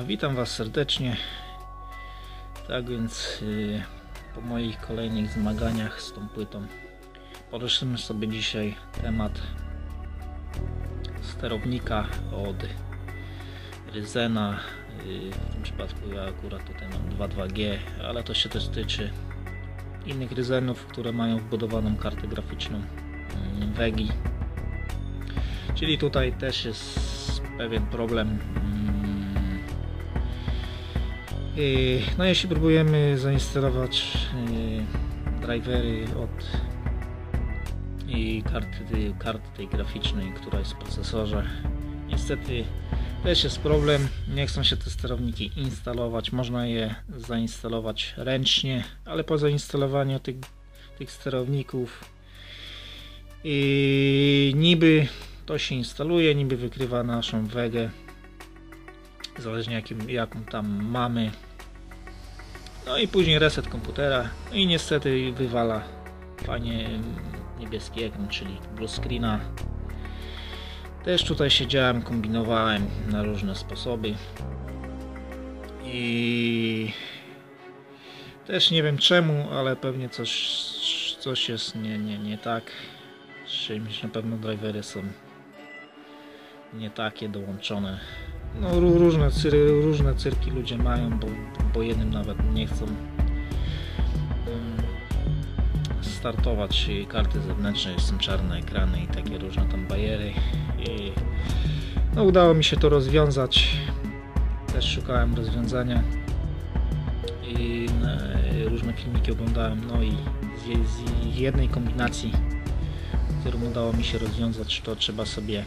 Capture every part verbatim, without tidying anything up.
Siema, witam Was serdecznie. Tak więc yy, po moich kolejnych zmaganiach z tą płytą poruszymy sobie dzisiaj temat sterownika od Ryzena. Yy, w tym przypadku ja akurat tutaj mam dwa dwa G, ale to się też tyczy innych Ryzenów, które mają wbudowaną kartę graficzną yy, Wegi. Czyli tutaj też jest pewien problem. No jeśli próbujemy zainstalować drivery od i karty, karty tej graficznej, która jest w procesorze, niestety też jest problem. Nie chcą się te sterowniki instalować. Można je zainstalować ręcznie, ale po zainstalowaniu tych, tych sterowników i niby to się instaluje, niby wykrywa naszą wegę, zależnie jakim, jaką tam mamy, no i później reset komputera, no i niestety wywala fajnie niebieski ekran, czyli blue screena. Też tutaj siedziałem, kombinowałem na różne sposoby i też nie wiem czemu, ale pewnie coś, coś jest nie, nie, nie tak z czymś. Na pewno drivery są nie takie dołączone. No różne, cyr, różne cyrki ludzie mają, bo, bo jednym nawet nie chcą um, startować karty zewnętrzne, są czarne ekrany i takie różne tam bajery. I no, udało mi się to rozwiązać. Też szukałem rozwiązania i e, różne filmiki oglądałem, no i z, z jednej kombinacji, którą udało mi się rozwiązać, to trzeba sobie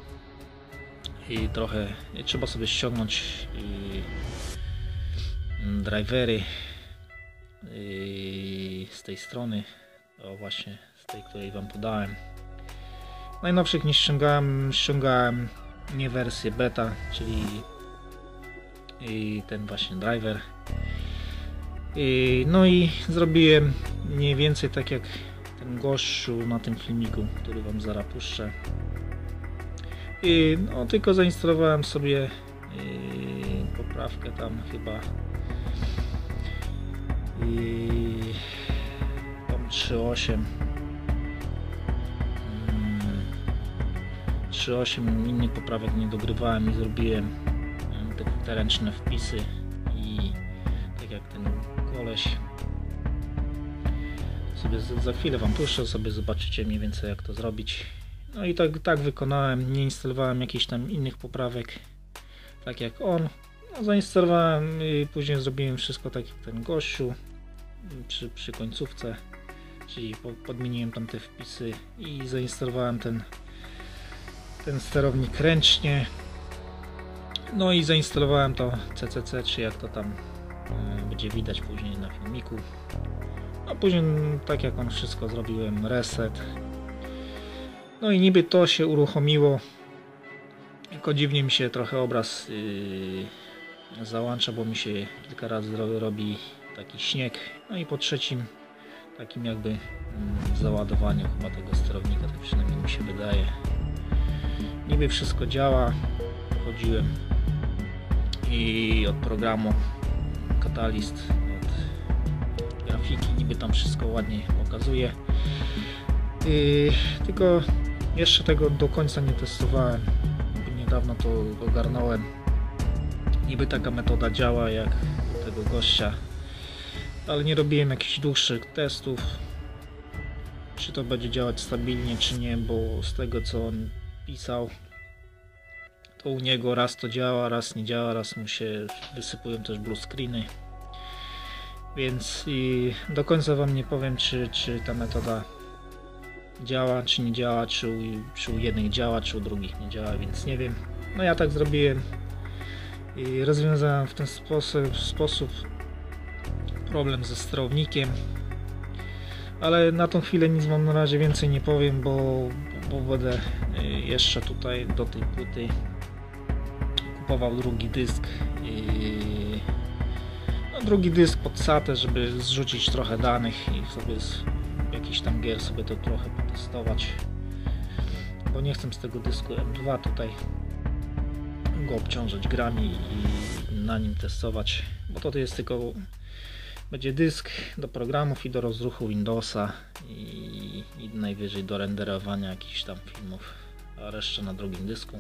i trochę i trzeba sobie ściągnąć i, drivery i z tej strony, o właśnie z tej, której Wam podałem. Najnowszych nie ściągałem, ściągałem nie wersję beta, czyli i ten właśnie driver. I, no i zrobiłem mniej więcej tak jak ten gościu na tym filmiku, który Wam zaraz puszczę. I no, tylko zainstalowałem sobie yy, poprawkę tam chyba i tam trzy osiem trzy osiem innych poprawek nie dogrywałem i zrobiłem te, te ręczne wpisy i tak jak ten koleś sobie za, za chwilę Wam puszczę, sobie zobaczycie mniej więcej jak to zrobić. No i tak, tak wykonałem, nie instalowałem jakichś tam innych poprawek, tak jak on. No, zainstalowałem i później zrobiłem wszystko tak jak ten gościu przy, przy końcówce, czyli po, podmieniłem tam te wpisy i zainstalowałem ten, ten sterownik ręcznie. No i zainstalowałem to C C C, czy jak to tam y, będzie widać później na filmiku. No później tak jak on wszystko zrobiłem, reset. No i niby to się uruchomiło, tylko dziwnie mi się trochę obraz yy, załącza, bo mi się kilka razy robi taki śnieg. No i po trzecim takim jakby yy, załadowaniu chyba tego sterownika, tak przynajmniej mi się wydaje. Niby wszystko działa, wchodziłem i od programu Catalyst, od grafiki niby tam wszystko ładnie pokazuje. Yy, tylko jeszcze tego do końca nie testowałem, niedawno to ogarnąłem. Niby taka metoda działa jak u tego gościa, ale nie robiłem jakichś dłuższych testów, czy to będzie działać stabilnie czy nie, bo z tego co on pisał, to u niego raz to działa, raz nie działa, raz mu się wysypują też blue screeny, więc i do końca Wam nie powiem czy, czy ta metoda działa, czy nie działa, czy u, czy u jednych działa, czy u drugich nie działa, więc nie wiem. No ja tak zrobiłem i rozwiązałem w ten sposób, sposób problem ze sterownikiem, ale na tą chwilę nic Wam na razie więcej nie powiem, bo, bo będę jeszcze tutaj do tej płyty kupował drugi dysk i no, drugi dysk pod SATę, żeby zrzucić trochę danych i sobie z jakiś tam gier sobie to trochę potestować, bo nie chcę z tego dysku M dwa tutaj go obciążać grami i na nim testować, bo to jest tylko będzie dysk do programów i do rozruchu Windowsa i, i najwyżej do renderowania jakichś tam filmów, a reszta na drugim dysku.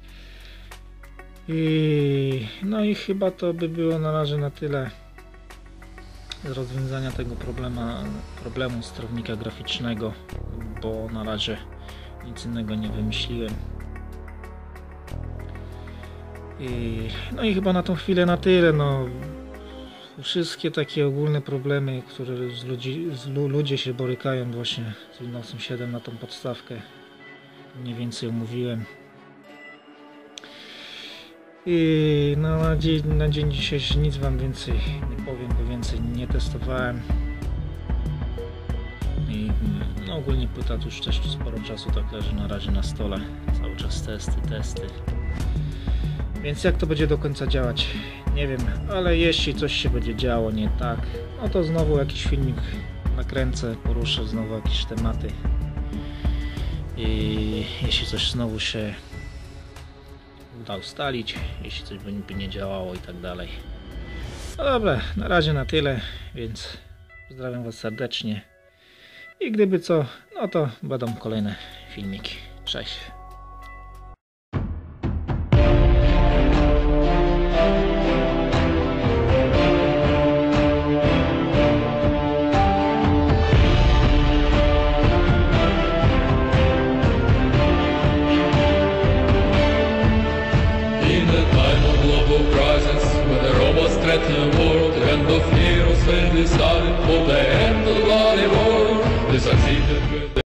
I, no i chyba to by było na razie na tyle z rozwiązania tego problema, problemu sterownika graficznego, bo na razie nic innego nie wymyśliłem. I, no i chyba na tą chwilę na tyle. No, wszystkie takie ogólne problemy, które z ludzi, z lu, ludzie się borykają właśnie z Windowsem siedem na tą podstawkę, mniej więcej omówiłem. I no, na, dzień, na dzień dzisiejszy nic wam więcej nie powiem, bo więcej nie testowałem. I no, ogólnie płyta tu już też sporo czasu tak leży na razie na stole. Cały czas testy, testy. Więc jak to będzie do końca działać, nie wiem, ale jeśli coś się będzie działo nie tak, no to znowu jakiś filmik nakręcę, poruszę znowu jakieś tematy. I jeśli coś znowu się uda ustalić, jeśli coś by nie działało i tak dalej. No dobra, na razie na tyle, więc pozdrawiam was serdecznie. I gdyby co, no to będą kolejne filmiki. Cześć! Threaten the world, the end of heroes when they started for the end of the world. They succeeded with the